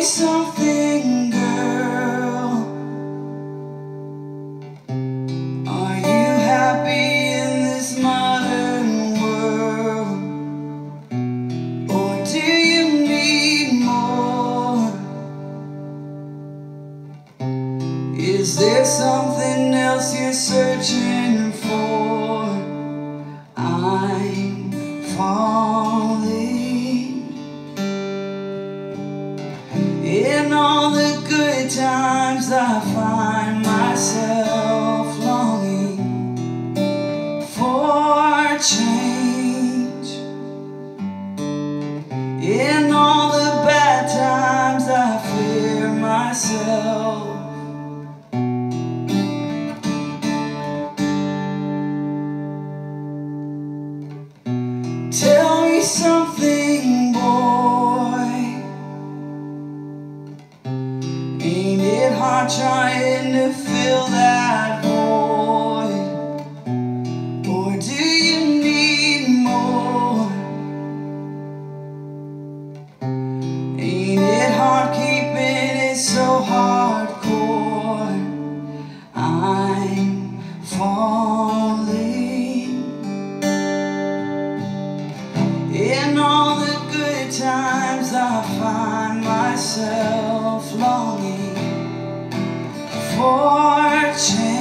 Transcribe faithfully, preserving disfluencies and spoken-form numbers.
something, girl. Are you happy in this modern world? Or do you need more? Is there something else you're searching for? I'm falling. In all the good times I find myself longing for change. In all the bad times I fear myself. Tell me something, boy. Ain't it hard trying to fill that void? Or do you need more? Ain't it hard keeping it so hardcore? I'm falling. In all the good times I find myself longing for change.